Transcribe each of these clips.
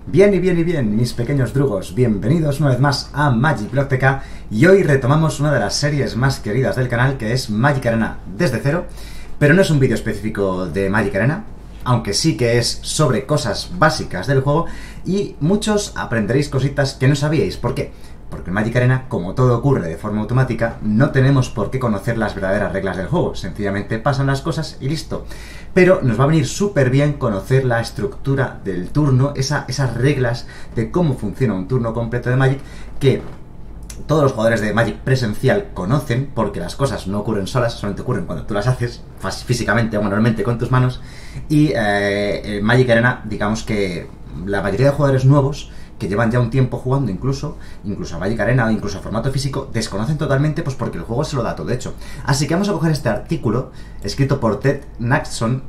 Bien, mis pequeños drugos, bienvenidos una vez más a Magic Block TK y hoy retomamos una de las series más queridas del canal, que es Magic Arena desde cero, pero no es un vídeo específico de Magic Arena, aunque sí que es sobre cosas básicas del juego y muchos aprenderéis cositas que no sabíais. ¿Por qué? Porque en Magic Arena, como todo ocurre de forma automática, no tenemos por qué conocer las verdaderas reglas del juego, sencillamente pasan las cosas y listo. Pero nos va a venir súper bien conocer la estructura del turno, esas reglas de cómo funciona un turno completo de Magic, que todos los jugadores de Magic presencial conocen, porque las cosas no ocurren solas, solamente ocurren cuando tú las haces, físicamente o manualmente con tus manos, y en Magic Arena, digamos que la mayoría de jugadores nuevos que llevan ya un tiempo jugando incluso a Magic Arena o incluso a formato físico, desconocen totalmente, pues porque el juego se lo da todo hecho. Así que vamos a coger este artículo escrito por Ted Natson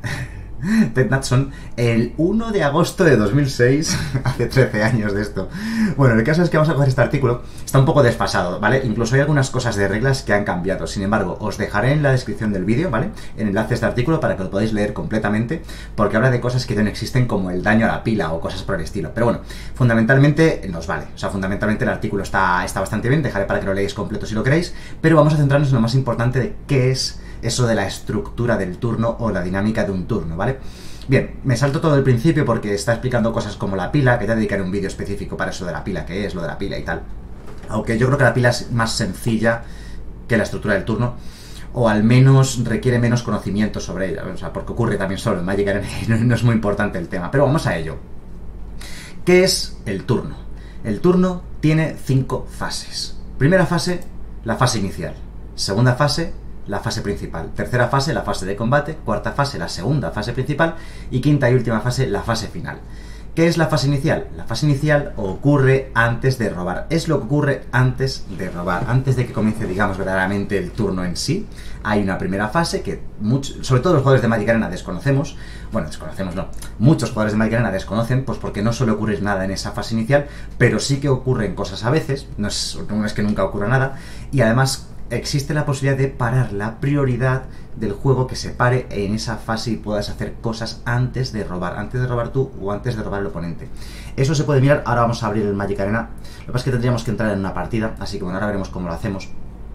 el 1 de agosto de 2006, hace 13 años de esto. Bueno, el caso es que vamos a coger este artículo, está un poco desfasado, ¿vale? Incluso hay algunas cosas de reglas que han cambiado, sin embargo, os dejaré en la descripción del vídeo, ¿vale? El enlace a este artículo para que lo podáis leer completamente, porque habla de cosas que ya no existen, como el daño a la pila o cosas por el estilo. Pero bueno, fundamentalmente nos vale, o sea, fundamentalmente el artículo está bastante bien, dejaré para que lo leáis completo si lo queréis, pero vamos a centrarnos en lo más importante de qué es eso de la estructura del turno o la dinámica de un turno, ¿vale? Bien, me salto todo el principio porque está explicando cosas como la pila, que ya dedicaré un vídeo específico para eso de la pila, qué es lo de la pila y tal. Aunque yo creo que la pila es más sencilla que la estructura del turno, o al menos requiere menos conocimiento sobre ella, o sea, porque ocurre también solo en Magic Arena y no es muy importante el tema, pero vamos a ello. ¿Qué es el turno? El turno tiene 5 fases. Primera fase, la fase inicial. Segunda fase, la fase principal. Tercera fase, la fase de combate. Cuarta fase, la segunda fase principal. Y quinta y última fase, la fase final. ¿Qué es la fase inicial? La fase inicial ocurre antes de robar. Es lo que ocurre antes de robar. Antes de que comience, digamos, verdaderamente el turno en sí. Hay una primera fase que, sobre todo los jugadores de Magic Arena desconocemos. Bueno, desconocemos no. Muchos jugadores de Magic Arena desconocen, pues porque no suele ocurrir nada en esa fase inicial, pero sí que ocurren cosas a veces. No es que nunca ocurra nada. Y además existe la posibilidad de parar la prioridad del juego, que se pare en esa fase y puedas hacer cosas antes de robar tú o antes de robar el oponente. Eso se puede mirar. Ahora vamos a abrir el Magic Arena. Lo que pasa es que tendríamos que entrar en una partida, así que bueno, ahora veremos cómo lo hacemos.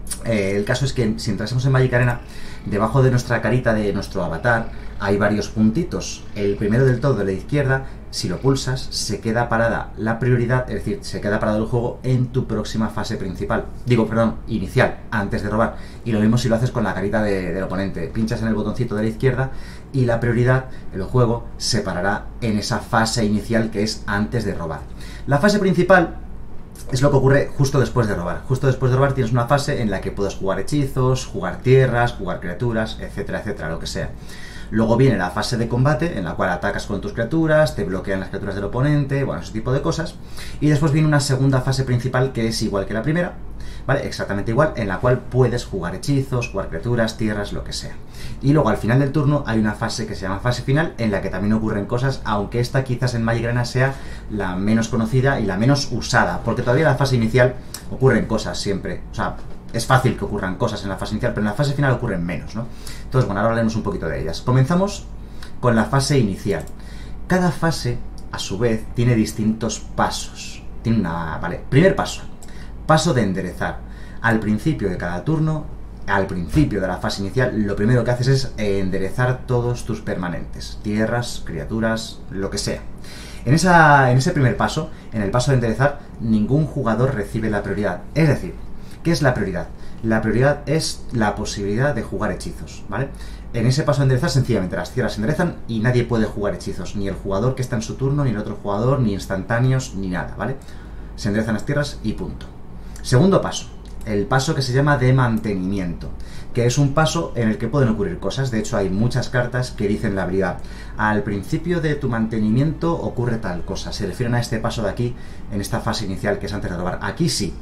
El caso es que si entrásemos en Magic Arena, debajo de nuestra carita, de nuestro avatar, hay varios puntitos. El primero del todo, de la izquierda, si lo pulsas, se queda parada la prioridad, es decir, se queda parado el juego en tu próxima fase principal. Inicial, antes de robar. Y lo mismo si lo haces con la carita del oponente. Pinchas en el botoncito de la izquierda y la prioridad, el juego, se parará en esa fase inicial que es antes de robar. La fase principal es lo que ocurre justo después de robar. Justo después de robar tienes una fase en la que puedes jugar hechizos, jugar tierras, jugar criaturas, etcétera, etcétera, lo que sea. Luego viene la fase de combate, en la cual atacas con tus criaturas, te bloquean las criaturas del oponente, bueno, ese tipo de cosas. Y después viene una segunda fase principal que es igual que la primera, ¿vale? Exactamente igual, en la cual puedes jugar hechizos, jugar criaturas, tierras, lo que sea. Y luego al final del turno hay una fase que se llama fase final, en la que también ocurren cosas, aunque esta quizás en Magic Arena sea la menos conocida y la menos usada, porque todavía en la fase inicial ocurren cosas siempre, o sea, es fácil que ocurran cosas en la fase inicial, pero en la fase final ocurren menos, ¿no? Entonces, bueno, ahora hablaremos un poquito de ellas. Comenzamos con la fase inicial. Cada fase, a su vez, tiene distintos pasos. Vale, primer paso. Paso de enderezar. Al principio de cada turno, al principio de la fase inicial, lo primero que haces es enderezar todos tus permanentes. Tierras, criaturas, lo que sea. En ese primer paso, en el paso de enderezar, ningún jugador recibe la prioridad. Es decir, ¿qué es la prioridad? La prioridad es la posibilidad de jugar hechizos, ¿vale? En ese paso de enderezar, sencillamente las tierras se enderezan y nadie puede jugar hechizos. Ni el jugador que está en su turno, ni el otro jugador, ni instantáneos, ni nada, ¿vale? Se enderezan las tierras y punto. Segundo paso, el paso que se llama de mantenimiento, que es un paso en el que pueden ocurrir cosas. De hecho, hay muchas cartas que dicen la habilidad: al principio de tu mantenimiento ocurre tal cosa. Se refieren a este paso de aquí, en esta fase inicial que es antes de robar. Aquí sí.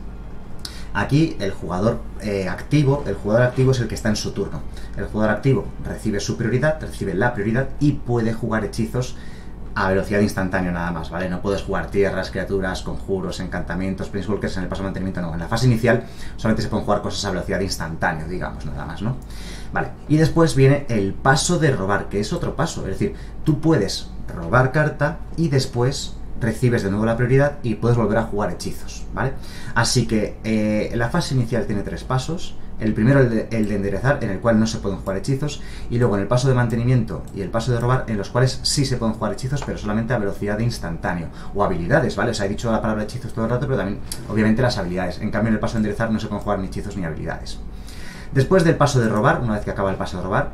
Aquí el jugador activo es el que está en su turno. El jugador activo recibe su prioridad, recibe la prioridad y puede jugar hechizos a velocidad instantánea nada más, ¿vale? No puedes jugar tierras, criaturas, conjuros, encantamientos, planeswalkers en el paso de mantenimiento, no. En la fase inicial solamente se pueden jugar cosas a velocidad instantánea, digamos, nada más, ¿no? Vale, y después viene el paso de robar, que es otro paso, es decir, tú puedes robar carta y después recibes de nuevo la prioridad y puedes volver a jugar hechizos, ¿vale? Así que la fase inicial tiene 3 pasos. El primero, el de enderezar, en el cual no se pueden jugar hechizos, y luego en el paso de mantenimiento y el paso de robar, en los cuales sí se pueden jugar hechizos, pero solamente a velocidad de instantáneo, o habilidades, ¿vale? O sea, he dicho la palabra hechizos todo el rato, pero también, obviamente, las habilidades. En cambio, en el paso de enderezar no se pueden jugar ni hechizos ni habilidades. Después del paso de robar, una vez que acaba el paso de robar,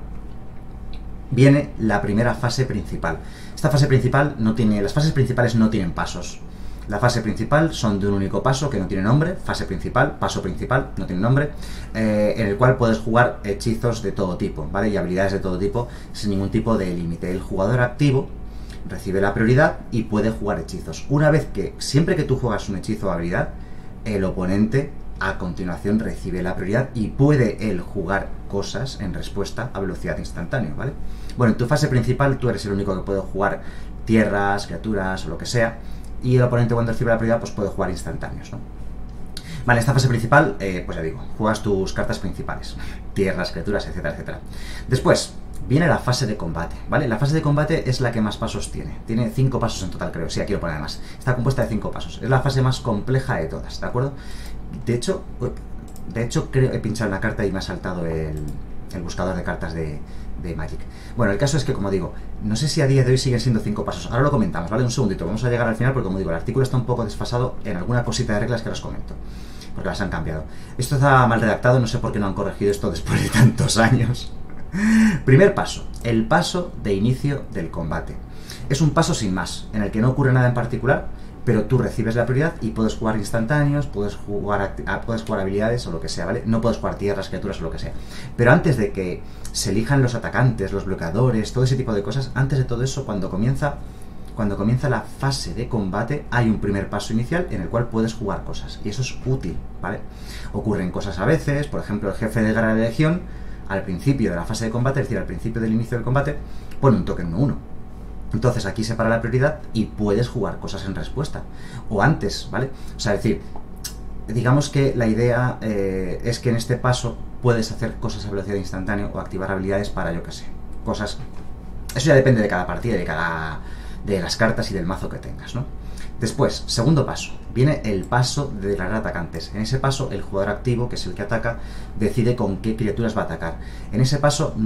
viene la primera fase principal. Esta fase principal no tiene... Las fases principales no tienen pasos. La fase principal son de un único paso que no tiene nombre, fase principal, paso principal, no tiene nombre, en el cual puedes jugar hechizos de todo tipo, ¿vale? Y habilidades de todo tipo, sin ningún tipo de límite. El jugador activo recibe la prioridad y puede jugar hechizos. Una vez que, siempre que tú juegas un hechizo o habilidad, el oponente a continuación recibe la prioridad y puede él jugar cosas en respuesta a velocidad instantánea, ¿vale? Bueno, en tu fase principal tú eres el único que puede jugar tierras, criaturas o lo que sea, y el oponente cuando recibe la prioridad pues puede jugar instantáneos, ¿no? Vale, esta fase principal, pues ya digo, juegas tus cartas principales, tierras, criaturas, etcétera, etcétera. Después viene la fase de combate, ¿vale? La fase de combate es la que más pasos tiene. Tiene 5 pasos en total, creo. Sí, aquí lo pone además. Está compuesta de 5 pasos. Es la fase más compleja de todas, ¿de acuerdo? De hecho creo he pinchado una carta y me ha saltado el buscador de cartas de Magic. Bueno, el caso es que, como digo, no sé si a día de hoy siguen siendo 5 pasos. Ahora lo comentamos, ¿vale? Un segundito, vamos a llegar al final porque, como digo, el artículo está un poco desfasado en alguna cosita de reglas que os comento, porque las han cambiado. Esto está mal redactado, no sé por qué no han corregido esto después de tantos años. Primer paso, el paso de inicio del combate. Es un paso sin más, en el que no ocurre nada en particular, pero tú recibes la prioridad y puedes jugar instantáneos, puedes jugar habilidades o lo que sea, ¿vale? No puedes jugar tierras, criaturas o lo que sea. Pero antes de que se elijan los atacantes, los bloqueadores, todo ese tipo de cosas, antes de todo eso, cuando comienza la fase de combate, hay un primer paso inicial en el cual puedes jugar cosas. Y eso es útil, ¿vale? Ocurren cosas a veces, por ejemplo, el jefe de guerra de la legión, al principio de la fase de combate, es decir, al principio del inicio del combate, pone un token 1-1. Entonces aquí se para la prioridad y puedes jugar cosas en respuesta. O antes, ¿vale? O sea, es decir, digamos que la idea es que en este paso puedes hacer cosas a velocidad instantánea o activar habilidades para, yo qué sé, cosas... Eso ya depende de cada partida, de las cartas y del mazo que tengas, ¿no? Después, segundo paso, viene el paso de declarar atacantes. En ese paso, el jugador activo, que es el que ataca, decide con qué criaturas va a atacar. En ese paso,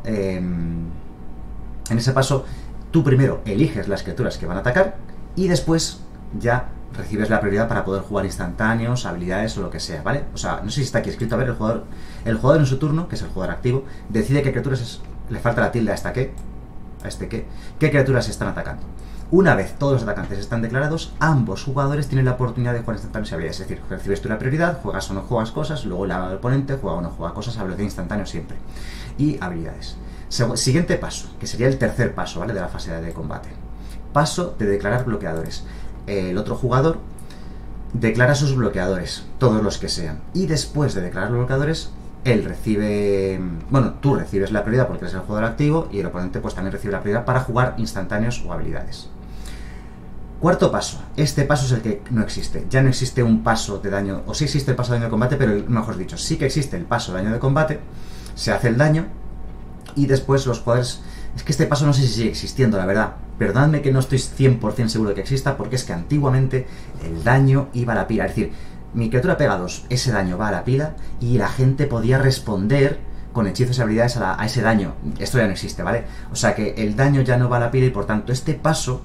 tú primero eliges las criaturas que van a atacar y después ya recibes la prioridad para poder jugar instantáneos, habilidades o lo que sea, ¿vale? O sea, no sé si está aquí escrito, a ver, el jugador en su turno, que es el jugador activo, decide qué criaturas le falta la tilde qué criaturas están atacando. Una vez todos los atacantes están declarados, ambos jugadores tienen la oportunidad de jugar instantáneos y habilidades. Es decir, recibes tú la prioridad, juegas o no juegas cosas, luego el oponente juega o no juega cosas a velocidad instantánea siempre. Y habilidades. Siguiente paso, que sería el tercer paso, ¿vale? De la fase de combate. Paso de declarar bloqueadores. El otro jugador declara sus bloqueadores, todos los que sean. Y después de declarar los bloqueadores, él recibe... Bueno, tú recibes la prioridad porque eres el jugador activo y el oponente pues también recibe la prioridad para jugar instantáneos o habilidades. Cuarto paso. Este paso es el que no existe. Ya no existe un paso de daño, o sí existe el paso de daño de combate, pero mejor dicho, sí que existe el paso de daño de combate, se hace el daño y después los jugadores... Es que este paso no sé si sigue existiendo, la verdad. Perdonadme que no estoy 100% seguro de que exista, porque es que antiguamente el daño iba a la pila. Es decir, mi criatura pega 2, ese daño va a la pila y la gente podía responder con hechizos y habilidades a ese daño. Esto ya no existe, ¿vale? O sea que el daño ya no va a la pila y por tanto este paso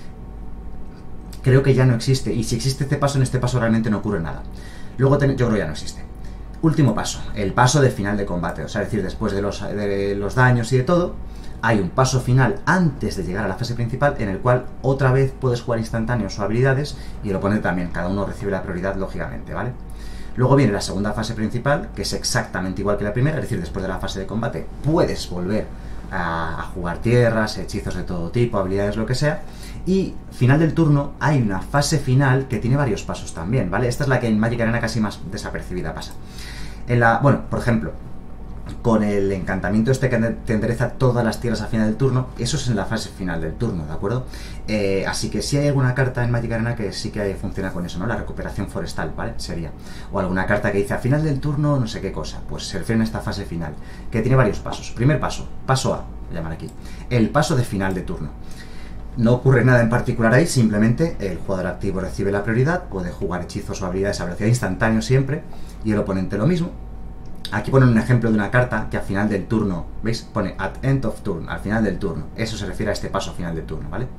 creo que ya no existe. Y si existe este paso, en este paso realmente no ocurre nada. Luego yo creo que ya no existe. Último paso, el paso de final de combate. O sea, es decir, después de los daños y de todo, hay un paso final antes de llegar a la fase principal en el cual otra vez puedes jugar instantáneos o habilidades y el oponente también. Cada uno recibe la prioridad, lógicamente, ¿vale? Luego viene la segunda fase principal, que es exactamente igual que la primera, es decir, después de la fase de combate puedes volver a jugar tierras, hechizos de todo tipo, habilidades, lo que sea. Y final del turno hay una fase final que tiene varios pasos también, ¿vale? Esta es la que en Magic Arena casi más desapercibida pasa. Bueno, por ejemplo, con el encantamiento este que te endereza todas las tierras a final del turno, eso es en la fase final del turno, ¿de acuerdo? Así que si hay alguna carta en Magic Arena que sí que funciona con eso, ¿no? La recuperación forestal, ¿vale? Sería. O alguna carta que dice a final del turno no sé qué cosa, pues se refiere a esta fase final, que tiene varios pasos. Primer paso, paso A, lo llaman aquí, el paso de final de turno. No ocurre nada en particular ahí, simplemente el jugador activo recibe la prioridad, puede jugar hechizos o habilidades a velocidad instantánea siempre, y el oponente lo mismo. Aquí ponen un ejemplo de una carta que al final del turno, ¿veis? Pone at end of turn, al final del turno. Eso se refiere a este paso al final del turno, ¿vale?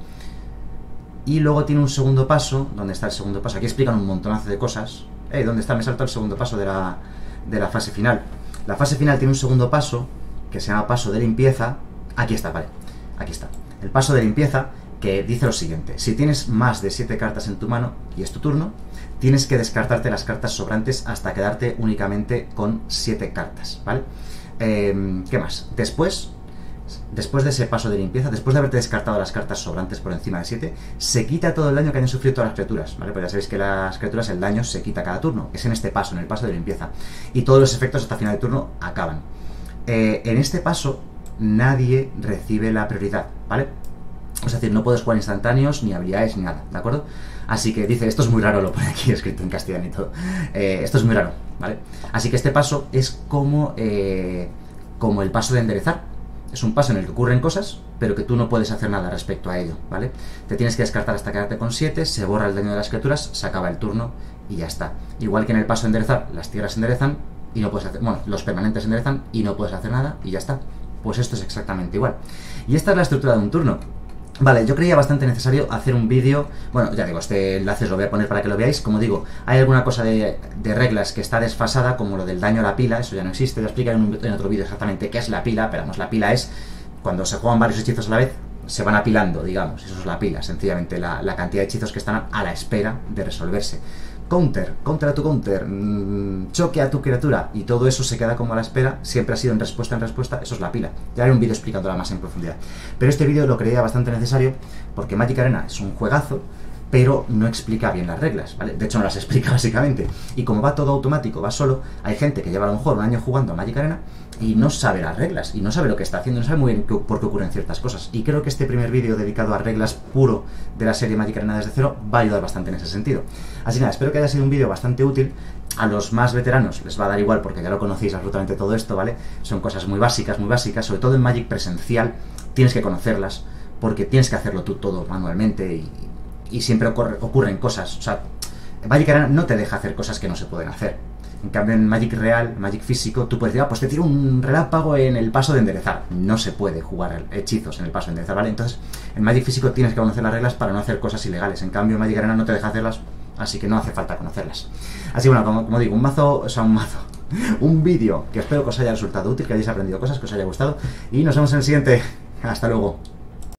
Y luego tiene un segundo paso. ¿Dónde está el segundo paso? Aquí explican un montonazo de cosas. ¿Dónde está? Me saltó el segundo paso de la fase final. La fase final tiene un segundo paso que se llama paso de limpieza. Aquí está, vale. Aquí está. El paso de limpieza que dice lo siguiente. Si tienes más de 7 cartas en tu mano y es tu turno, tienes que descartarte las cartas sobrantes hasta quedarte únicamente con 7 cartas, ¿vale? ¿Qué más? Después de ese paso de limpieza, después de haberte descartado las cartas sobrantes por encima de 7, se quita todo el daño que hayan sufrido todas las criaturas, ¿vale? Pues ya sabéis que las criaturas, el daño se quita cada turno, es en este paso, en el paso de limpieza. Y todos los efectos hasta final de turno acaban. En este paso, nadie recibe la prioridad, ¿vale? Es decir, no puedes jugar instantáneos, ni habilidades, ni nada, ¿de acuerdo? Así que dice, esto es muy raro, lo pone aquí escrito en castellano y todo. Esto es muy raro, ¿vale? Así que este paso es como el paso de enderezar. Es un paso en el que ocurren cosas, pero que tú no puedes hacer nada respecto a ello, ¿vale? Te tienes que descartar hasta quedarte con 7, se borra el daño de las criaturas, se acaba el turno y ya está. Igual que en el paso de enderezar, las tierras se enderezan y no puedes hacer... Bueno, los permanentes se enderezan y no puedes hacer nada y ya está. Pues esto es exactamente igual. Y esta es la estructura de un turno. Vale, yo creía bastante necesario hacer un vídeo. Bueno, ya digo, este enlace os lo voy a poner para que lo veáis. Como digo, hay alguna cosa de reglas que está desfasada, como lo del daño a la pila, eso ya no existe. Voy a explicar en otro vídeo exactamente qué es la pila, pero vamos, la pila es cuando se juegan varios hechizos a la vez, se van apilando, digamos, eso es la pila, sencillamente la cantidad de hechizos que están a la espera de resolverse. Counter a tu counter, choque a tu criatura, y todo eso se queda como a la espera, siempre ha sido en respuesta, eso es la pila. Ya haré un vídeo explicándola más en profundidad. Pero este vídeo lo creía bastante necesario porque Magic Arena es un juegazo, pero no explica bien las reglas, ¿vale? De hecho no las explica básicamente. Y como va todo automático, va solo, hay gente que lleva a lo mejor un año jugando a Magic Arena y no sabe las reglas, y no sabe lo que está haciendo, no sabe muy bien por qué ocurren ciertas cosas. Y creo que este primer vídeo dedicado a reglas puro de la serie Magic Arena desde cero va a ayudar bastante en ese sentido. Así que nada, espero que haya sido un vídeo bastante útil. A los más veteranos les va a dar igual porque ya lo conocéis absolutamente todo esto, ¿vale? Son cosas muy básicas, sobre todo en Magic presencial tienes que conocerlas porque tienes que hacerlo tú todo manualmente y siempre ocurren cosas. O sea, Magic Arena no te deja hacer cosas que no se pueden hacer. En cambio, en Magic real, Magic físico, tú puedes decir, pues te tiro un relámpago en el paso de enderezar. No se puede jugar hechizos en el paso de enderezar, ¿vale? Entonces, en Magic físico tienes que conocer las reglas para no hacer cosas ilegales. En cambio, Magic Arena no te deja hacerlas, así que no hace falta conocerlas. Así que bueno, como digo, un vídeo que espero que os haya resultado útil, que hayáis aprendido cosas, que os haya gustado. Y nos vemos en el siguiente. Hasta luego.